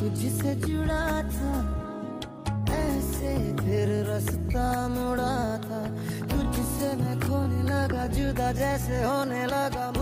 तुझसे जुड़ा था, ऐसे फिर रास्ता मुड़ा था। तुझसे मैं खोने लगा, जुदा जैसे होने लगा